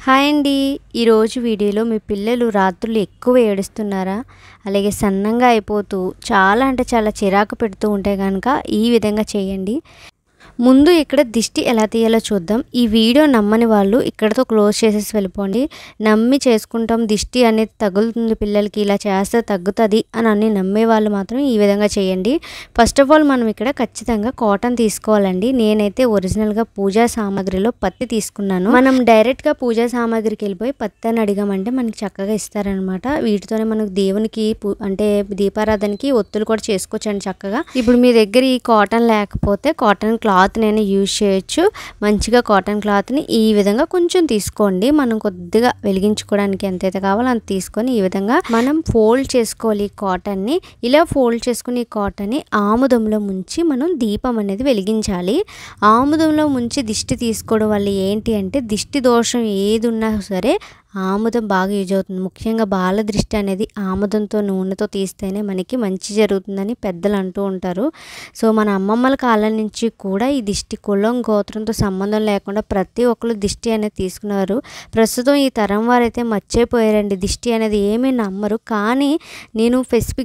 Hi అండి. ఈరోజు వీడియోలో మీ పిల్లలు రాత్రులు ఎక్కువ ఏడుస్తున్నారా, అలాగే సన్నంగా అయిపోతూ చాలా అంటే చాలా చిరాకు పెడుతూ ఉంటే కనుక ఈ విధంగా చేయండి. ముందు ఇక్కడ దిష్టి ఎలా తీయాలో చూద్దాం. ఈ వీడియో నమ్మని వాళ్ళు ఇక్కడతో క్లోజ్ చేసేసి వెళ్ళిపోండి. నమ్మి చేసుకుంటాం, దిష్టి అనేది తగులుతుంది పిల్లలకి, ఇలా చేస్తే తగ్గుతుంది అని నమ్మే వాళ్ళు మాత్రం ఈ విధంగా చేయండి. ఫస్ట్ ఆఫ్ ఆల్ మనం ఇక్కడ ఖచ్చితంగా కాటన్ తీసుకోవాలండి. నేనైతే ఒరిజినల్గా పూజా సామాగ్రిలో పత్తి తీసుకున్నాను. మనం డైరెక్ట్గా పూజా సామాగ్రికి వెళ్ళిపోయి పత్తి అని అడిగామంటే మనకి చక్కగా ఇస్తారనమాట. వీటితోనే మనకు దేవునికి అంటే దీపారాధనకి ఒత్తులు కూడా చేసుకోవచ్చండి చక్కగా. ఇప్పుడు మీ దగ్గర ఈ కాటన్ లేకపోతే కాటన్ క్లాత్ నేను యూజ్ చేయొచ్చు. మంచిగా కాటన్ క్లాత్ని ఈ విధంగా కొంచెం తీసుకోండి. మనం కొద్దిగా వెలిగించుకోవడానికి ఎంతైతే కావాలో అంత తీసుకొని ఈ విధంగా మనం ఫోల్డ్ చేసుకోవాలి. కాటన్ని ఇలా ఫోల్డ్ చేసుకుని ఈ కాటన్ని ఆముదంలో ముంచి మనం దీపం అనేది వెలిగించాలి. ఆముదంలో ముంచి దిష్టి తీసుకోవడం వల్ల ఏంటి అంటే దిష్టి దోషం ఏది ఉన్నా సరే ఆముదం బాగా యూజ్ అవుతుంది. ముఖ్యంగా బాల దృష్టి అనేది ఆముదంతో నూనెతో తీస్తేనే మనకి మంచి జరుగుతుందని పెద్దలు అంటూ ఉంటారు. సో మన అమ్మమ్మల కాలం నుంచి కూడా ఈ దిష్టి కులం గోత్రంతో సంబంధం లేకుండా ప్రతి ఒక్కరు దిష్టి అనేది తీసుకున్నారు. ప్రస్తుతం ఈ తరం వారైతే మర్చిపోయారండి. దిష్టి అనేది ఏమీ నమ్మరు. కానీ నేను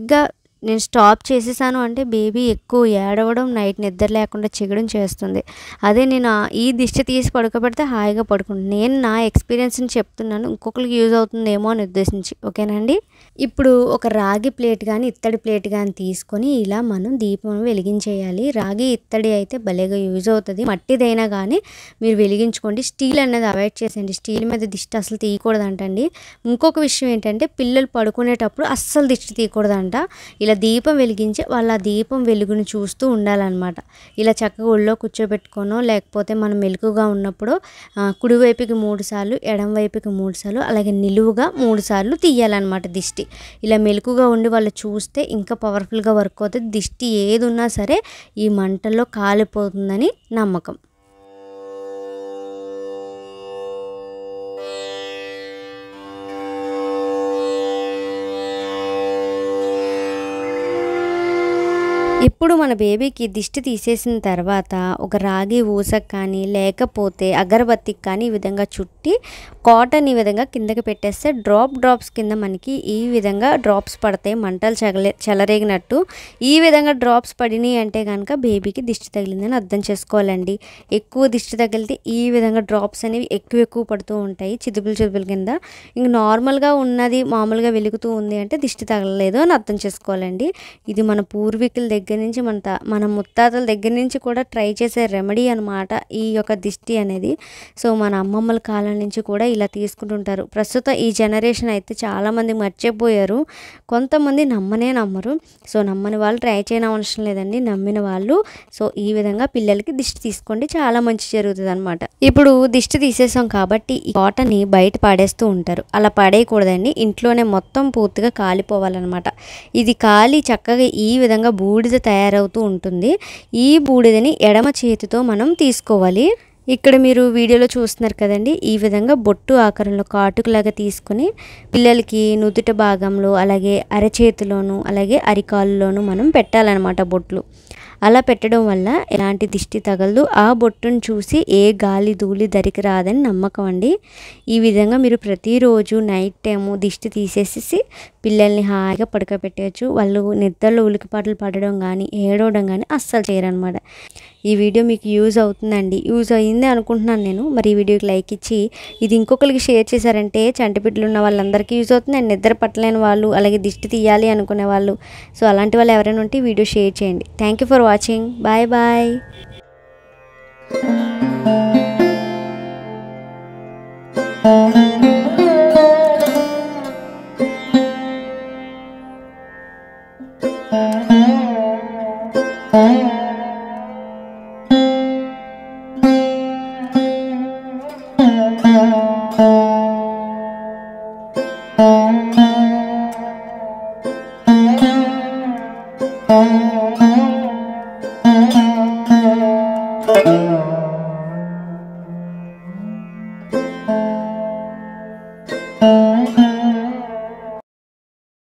నేను స్టాప్ చేసేసాను అంటే బేబీ ఎక్కువ ఏడవడం, నైట్ నిద్ర లేకుండా చిగడం చేస్తుంది. అదే నేను ఈ దిష్టి తీసి పడుకోబెడితే హాయిగా పడుకుంటాను. నేను నా ఎక్స్పీరియన్స్ని చెప్తున్నాను, ఇంకొకరికి యూజ్ అవుతుందేమో అని ఉద్దేశించి. ఓకేనండి. ఇప్పుడు ఒక రాగి ప్లేట్ కానీ ఇత్తడి ప్లేట్ కానీ తీసుకొని ఇలా మనం దీపం వెలిగించేయాలి. రాగి ఇత్తడి అయితే భలేగా యూజ్ అవుతుంది. మట్టిదైనా కానీ మీరు వెలిగించుకోండి. స్టీల్ అనేది అవాయిడ్ చేసేయండి. స్టీల్ మీద దిష్టి అసలు తీయకూడదంటండి. ఇంకొక విషయం ఏంటంటే పిల్లలు పడుకునేటప్పుడు అస్సలు దిష్టి తీయకూడదంట. ఇలా దీపం వెలిగించి వాళ్ళ దీపం వెలుగును చూస్తూ ఉండాలన్నమాట. ఇలా చక్కగా ఒళ్ళో కూర్చోబెట్టుకోనో లేకపోతే మనం మెలకుగా ఉన్నప్పుడు కుడివైపుకి 3 సార్లు, ఎడం వైపుకి 3 సార్లు, అలాగే నిలువుగా 3 సార్లు తీయాలన్నమాట దిష్టి. ఇలా మెలకుగా ఉండి వాళ్ళు చూస్తే ఇంకా పవర్ఫుల్గా వర్క్ అవుతుంది. దిష్టి ఏది ఉన్నా సరే ఈ మంటల్లో కాలిపోతుందని నమ్మకం. ఇప్పుడు మన బేబీకి దిష్టి తీసేసిన తర్వాత ఒక రాగి ఊసకు కానీ లేకపోతే అగరబత్తికి కానీ ఈ విధంగా చుట్టి కాటన్ ఈ విధంగా కిందకి పెట్టేస్తే డ్రాప్స్ కింద మనకి ఈ విధంగా డ్రాప్స్ పడతాయి. మంటలు చెలరేగినట్టు ఈ విధంగా డ్రాప్స్ పడినాయి అంటే కనుక బేబీకి దిష్టి తగిలిందని అర్థం చేసుకోవాలండి. ఎక్కువ దిష్టి తగిలితే ఈ విధంగా డ్రాప్స్ అనేవి ఎక్కువ పడుతూ ఉంటాయి, చిదుపులు కింద. ఇంక నార్మల్గా ఉన్నది మామూలుగా వెలుగుతూ ఉంది అంటే దిష్టి తగలలేదు అని అర్థం చేసుకోవాలండి. ఇది మన పూర్వీకుల దగ్గర నుంచి మన ముత్తాతల దగ్గర నుంచి కూడా ట్రై చేసే రెమెడీ అనమాట ఈ యొక్క దిష్టి అనేది. సో మన అమ్మమ్మల కాలం నుంచి కూడా ఇలా తీసుకుంటుంటారు. ప్రస్తుతం ఈ జనరేషన్ అయితే చాలామంది మర్చిపోయారు. కొంతమంది నమ్మరు. సో నమ్మని వాళ్ళు ట్రై చేయడం అవసరం లేదండి. నమ్మిన వాళ్ళు సో ఈ విధంగా పిల్లలకి దిష్టి తీసుకోండి, చాలా మంచి జరుగుతుంది అనమాట. ఇప్పుడు దిష్టి తీసేసాం కాబట్టి ఈ కాటన్ని బయట పాడేస్తూ ఉంటారు. అలా పడేయకూడదండి. ఇంట్లోనే మొత్తం పూర్తిగా కాలిపోవాలన్నమాట. ఇది కాలి చక్కగా ఈ విధంగా బూడిద తయారవుతూ ఉంటుంది. ఈ బూడిదని ఎడమ చేతితో మనం తీసుకోవాలి. ఇక్కడ మీరు వీడియోలో చూస్తున్నారు కదండి, ఈ విధంగా బొట్టు ఆకారంలో కాటుకులాగా తీసుకొని పిల్లలకి నుదుట భాగంలో అలాగే అరచేతిలోను అలాగే అరికాళ్ళలోను మనం పెట్టాలన్నమాట బొట్లు. అలా పెట్టడం వల్ల ఎలాంటి దిష్టి తగలదు. ఆ బొట్టును చూసి ఏ గాలి ధూళి దరికి రాదని నమ్మకం అండి. ఈ విధంగా మీరు ప్రతిరోజు నైట్ టైము దిష్టి తీసేసి పిల్లల్ని హాయిగా పడుకోబెట్టవచ్చు. వాళ్ళు నిద్రలో ఉలికిపాటలు పడడం కానీ ఏడవడం కానీ అస్సలు చేయరనమాట. ఈ వీడియో మీకు యూజ్ అవుతుందండి. యూజ్ అయ్యింది అనుకుంటున్నాను నేను. మరి ఈ వీడియోకి లైక్ ఇచ్చి ఇది ఇంకొకరికి షేర్ చేశారంటే చంటి బిడ్డలు ఉన్న వాళ్ళందరికీ యూజ్ అవుతుంది. అండ్ నిద్ర పట్టలేని వాళ్ళు అలాగే దిష్టి తీయాలి అనుకునే వాళ్ళు సో అలాంటి వాళ్ళు ఎవరైనా ఉంటే ఈ వీడియో షేర్ చేయండి. Thank you for watching. Bye bye. Thank you.